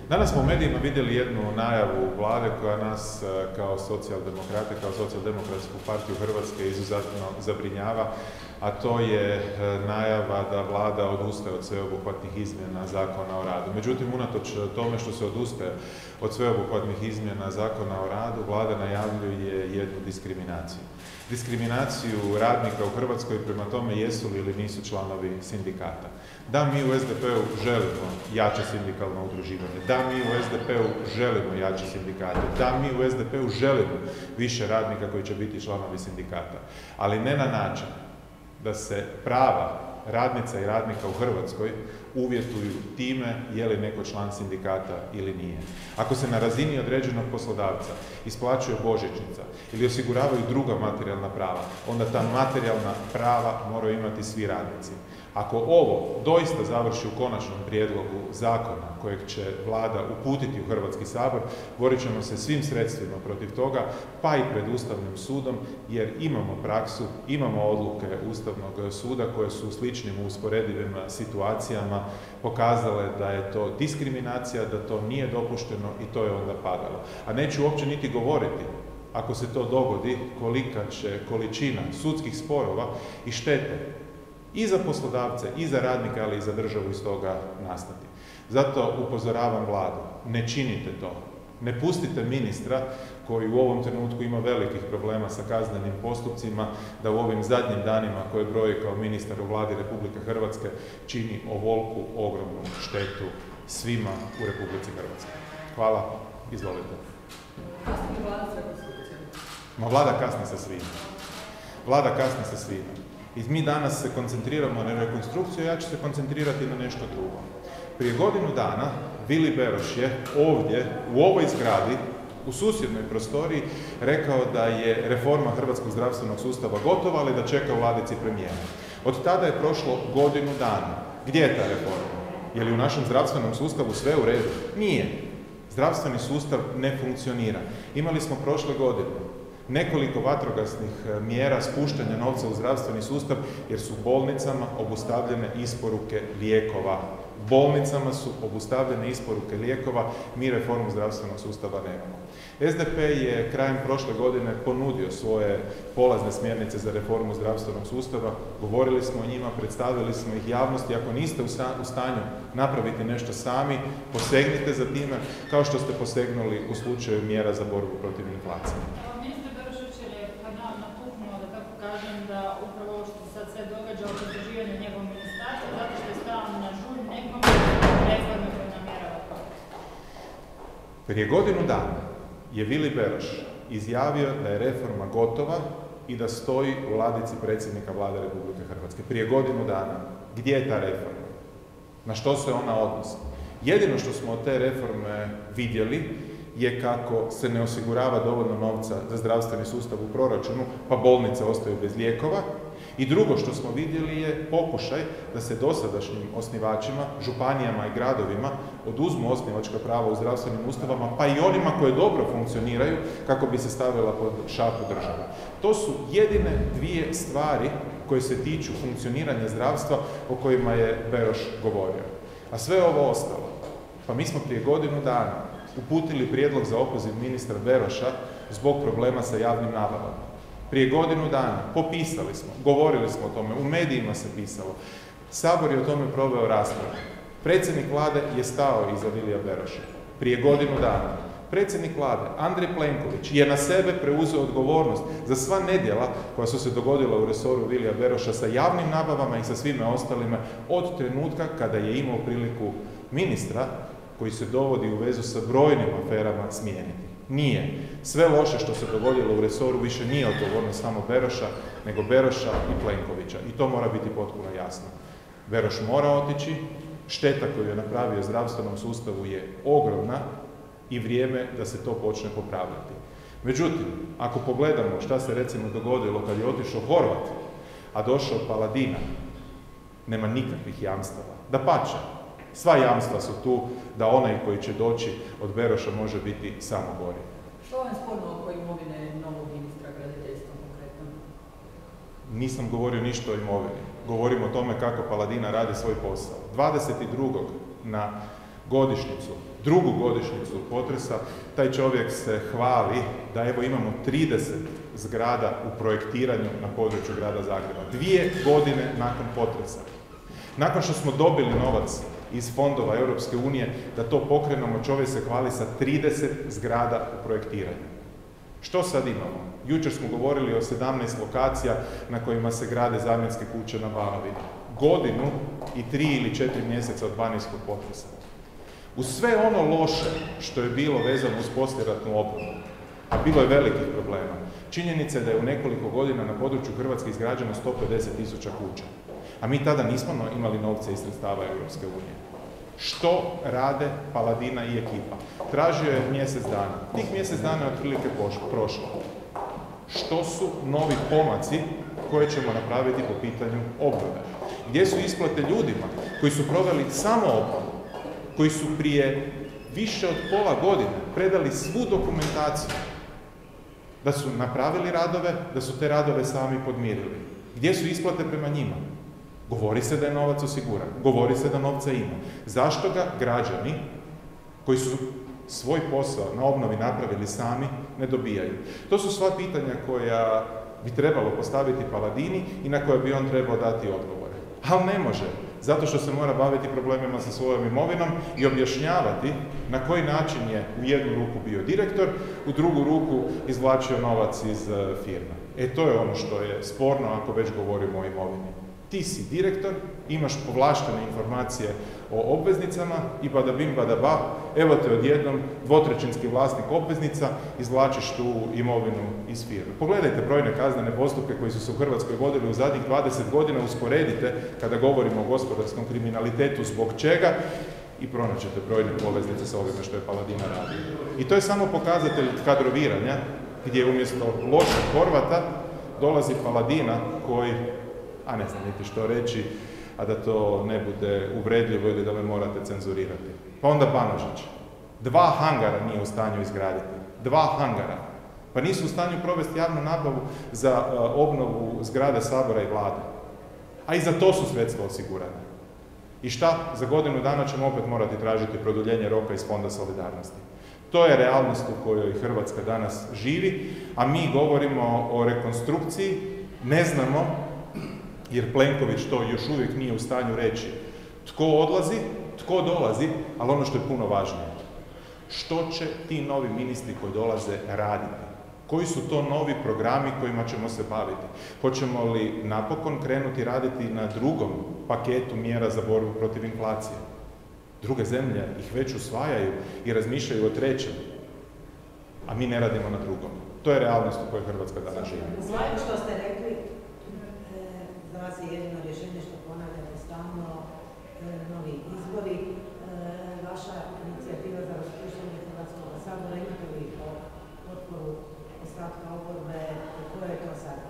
Danas smo u medijima vidjeli jednu najavu vlade koja nas kao socijaldemokrate, kao socijaldemokratsku partiju Hrvatske izuzetno zabrinjava, a to je najava da vlada odustaje od sveobuhvatnih izmjena Zakona o radu. Međutim, unatoč tome što se odustaje od sveobuhvatnih izmjena Zakona o radu, vlada najavljuje jednu diskriminaciju. Diskriminaciju radnika u Hrvatskoj prema tome jesu li ili nisu članovi sindikata. Da, mi u SDP-u želimo jače sindikalno udruživanje, da, mi u SDP-u želimo jače sindikate, da, mi u SDP-u želimo više radnika koji će biti članovi sindikata, ali ne na način da se prava radnica i radnika u Hrvatskoj uvjetuju time je li neko član sindikata ili nije. Ako se na razini određenog poslodavca isplaćuje božićnica ili osiguravaju druga materijalna prava, onda ta materijalna prava moraju imati svi radnici. Ako ovo doista završi u konačnom prijedlogu zakona kojeg će vlada uputiti u Hrvatski sabor, borit ćemo se svim sredstvima protiv toga, pa i pred Ustavnim sudom, jer imamo praksu, imamo odluke Ustavnog suda koje su u sličnim usporedivim situacijama pokazale da je to diskriminacija, da to nije dopušteno i to je onda padalo. A neću uopće niti govoriti, ako se to dogodi, kolika će količina sudskih sporova i štete i za poslodavce, i za radnike, ali i za državu iz toga nastati. Zato upozoravam vladu, ne činite to. Ne pustite ministra, koji u ovom trenutku ima velikih problema sa kaznenim postupcima, da u ovim zadnjim danima koje broji kao ministar u vladi Republike Hrvatske čini ovoliku ogromnu štetu svima u Republici Hrvatskoj. Hvala, izvolite. Kasni vlada sa rekonstrukcijom? Ma vlada kasni sa svima. Vlada kasni sa svima. I mi danas se koncentriramo na rekonstrukciju, ja ću se koncentrirati na nešto drugo. Prije godinu dana Vili Beroš je ovdje, u ovoj zgradi, u susjednoj prostoriji, rekao da je reforma hrvatskog zdravstvenog sustava gotova, ali da čeka u ladici premijera. Od tada je prošlo godinu dana. Gdje je ta reforma? Je li u našem zdravstvenom sustavu sve u redu? Nije. Zdravstveni sustav ne funkcionira. Imali smo prošle godine nekoliko vatrogasnih mjera spuštanja novca u zdravstveni sustav jer su bolnicama obustavljene isporuke lijekova. Bolnicama su obustavljene isporuke lijekova, mi reformu zdravstvenog sustava nemamo. SDP je krajem prošle godine ponudio svoje polazne smjernice za reformu zdravstvenog sustava, govorili smo o njima, predstavili smo ih javnosti. Ako niste u stanju napraviti nešto sami, posegnite za time, kao što ste posegnuli u slučaju mjera za borbu protiv inflacije. Da upravo ovo što se sad sve događa o podrživanju njegovom ministarstva, zato što je stavan na žulj nekom reforme koje namjerava provesti. Prije godinu dana je Vili Beroš izjavio da je reforma gotova i da stoji u ladici predsjednika Vlade Republike Hrvatske. Prije godinu dana. Gdje je ta reforma? Na što se ona odnosi? Jedino što smo od te reforme vidjeli je kako se ne osigurava dovoljno novca za zdravstveni sustav u proračunu, pa bolnice ostaju bez lijekova. I drugo što smo vidjeli je pokušaj da se dosadašnjim osnivačima, županijama i gradovima oduzmu osnivačka prava u zdravstvenim ustanovama, pa i onima koje dobro funkcioniraju, kako bi se stavila pod šapu države. To su jedine dvije stvari koje se tiču funkcioniranja zdravstva o kojima je Beroš govorio. A sve ovo ostalo, pa mi smo prije godinu dana uputili prijedlog za opoziv ministra Beroša zbog problema sa javnim nabavama. Prije godinu dana popisali smo, govorili smo o tome, u medijima se pisalo. Sabor je o tome proveo raspravu. Predsjednik vlade je stao iza Vilija Beroša. Prije godinu dana predsjednik vlade Andrej Plenković je na sebe preuzeo odgovornost za sva nedjela koja su se dogodila u resoru Vilija Beroša sa javnim nabavama i sa svime ostalime od trenutka kada je imao priliku ministra koji se dovodi u vezu sa brojnim aferama smijeniti. Nije. Sve loše što se dogodilo u resoru više nije odgovornost samo Beroša, nego Beroša i Plenkovića. I to mora biti potpuno jasno. Beroš mora otići, šteta koju je napravio zdravstvenom sustavu je ogromna i vrijeme da se to počne popravljati. Međutim, ako pogledamo šta se recimo dogodilo kad je otišao Horvat, a došao Paladina, nema nikakvih jamstava. Dapače, sva jamstva su tu da onaj koji će doći od Beroša može biti samo gori. Što vam je sporno oko imovine novog ministra graditeljstva konkretno? Nisam govorio ništa o imovini. Govorim o tome kako Paladina radi svoj posao. 22. na godišnjicu, drugu godišnjicu potresa, taj čovjek se hvali da evo imamo 30 zgrada u projektiranju na području grada Zagreba. 2 godine nakon potresa. Nakon što smo dobili novac iz fondova Europske unije da to pokrenemo, čovjek se hvali sa 30 zgrada u projektiranju. Što sad imamo? Jučer smo govorili o 17 lokacija na kojima se grade zamjenske kuće na Banovini. Godinu i 3 ili 4 mjeseca od banijskog potresa. Uz sve ono loše što je bilo vezano uz poslijeratnu obnovu, a bilo je velikih problema, činjenica je da je u nekoliko godina na području Hrvatske izgrađeno 150.000 kuća. A mi tada nismo imali novce iz sredstava Europske unije. Što rade Paladina i ekipa? Tražio je mjesec dana. Tih mjesec dana je otprilike prošlo. Što su novi pomaci koje ćemo napraviti po pitanju obnove? Gdje su isplate ljudima koji su proveli samo obnovu, koji su prije više od pola godine predali svu dokumentaciju, da su napravili radove, da su te radove sami podmirili? Gdje su isplate prema njima? Govori se da je novac osiguran, govori se da novca ima. Zašto ga građani koji su svoj posao na obnovi napravili sami ne dobijaju? To su sva pitanja koja bi trebalo postaviti Paladini i na koje bi on trebao dati odgovore. Ali ne može, zato što se mora baviti problemima sa svojom imovinom i objašnjavati na koji način je u jednu ruku bio direktor, u drugu ruku izvlačio novac iz firme. To je ono što je sporno ako već govorimo o imovini. Ti si direktor, imaš povlaštene informacije o obveznicama i bada bim, bada ba, evo te odjednom dvotrećinski vlasnik obveznica, izvlačiš tu imovinu iz firme. Pogledajte brojne kaznene postupke koji su se u Hrvatskoj vodili u zadnjih 20 godina, usporedite kada govorimo o gospodarskom kriminalitetu zbog čega i pronaćete brojne poveznice sa ovime što je Paladina radio. I to je samo pokazatelj kadroviranja gdje umjesto lošeg Horvata dolazi Paladina koji, a ne znam niti što reći, a da to ne bude uvredljivo ili da me morate cenzurirati. Pa onda Banožić. 2 hangara nije u stanju izgraditi. 2 hangara. Pa nisu u stanju provesti javnu nabavu za obnovu zgrade Sabora i Vlade. A i za to su sredstva osigurane. I šta? Za godinu dana ćemo opet morati tražiti produljenje roka iz Fonda solidarnosti. To je realnost u kojoj Hrvatska danas živi, a mi govorimo o rekonstrukciji, ne znamo, jer Plenković to još uvijek nije u stanju reći tko odlazi, tko dolazi, ali ono što je puno važnije. Što će ti novi ministri koji dolaze raditi? Koji su to novi programi kojima ćemo se baviti? Hoćemo li napokon krenuti raditi na drugom paketu mjera za borbu protiv inflacije? Druge zemlje ih već usvajaju i razmišljaju o trećem, a mi ne radimo na drugom. To je realnost u kojoj Hrvatska danas živi. Znamo što ste rekli, za vas je jedino rješenje što ponavljate stalno, novi izbori. Vaša inicijativa za raspuštanje Hrvatskog sabora, imate li potporu ostatka oporbe, koje je to sad?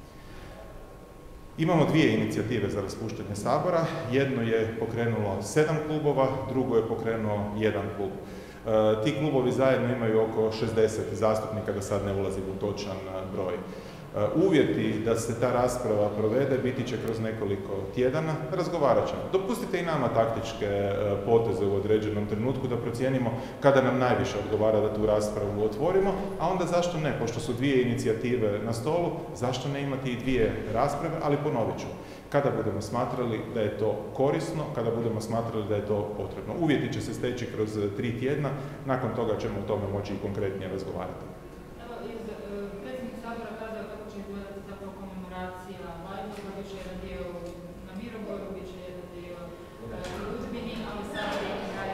Imamo 2 inicijative za raspuštanje Sabora. Jedno je pokrenulo 7 klubova, drugo je pokrenuo 1 klub. Ti klubovi zajedno imaju oko 60 zastupnika, da sad ne ulazim u točan broj. Uvjeti da se ta rasprava provede biti će kroz nekoliko tjedana, razgovarat ćemo. Dopustite i nama taktičke poteze u određenom trenutku da procijenimo kada nam najviše odgovara da tu raspravu otvorimo, a onda zašto ne, pošto su 2 inicijative na stolu, zašto ne imati i 2 rasprave, ali ponovit ću. Kada budemo smatrali da je to korisno, kada budemo smatrali da je to potrebno. Uvjeti će se steći kroz 3 tjedna, nakon toga ćemo o tome moći i konkretnije razgovarati. Predsjednik Sabora kazao kako će izgledati zapravo komemoracija Bleiburga, bit će jedan dio na Mirogoju, bit će jedan dio u Udbini, ali sad je kraj.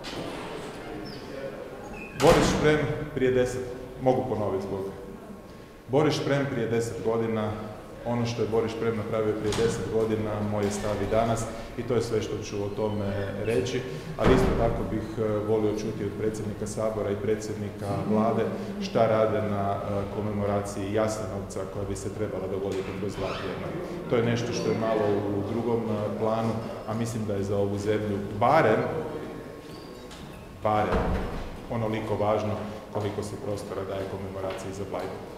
Boris Šprem prije 10, mogu ponoviti zbog. Boris Šprem prije 10 godina, ono što je Boris Šprem napravio prije 10 godina, moj je stav i danas i to je sve što ću o tome reći, ali isto tako bih volio čuti od predsjednika Sabora i predsjednika Vlade šta rade na komemoraciji Jasenovca koja bi se trebala dogoditi kroz 2 tjedna. To je nešto što je malo u drugom planu, a mislim da je za ovu zemlju barem onoliko važno koliko se prostora daje komemoraciji za Bleiburg.